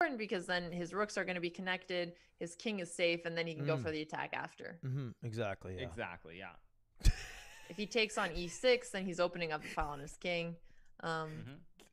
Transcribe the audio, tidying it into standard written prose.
because then his rooks are going to be connected, his king is safe, and then he can go for the attack after. Exactly. Yeah. Exactly. Yeah. If he takes on e6, then he's opening up the file on his king.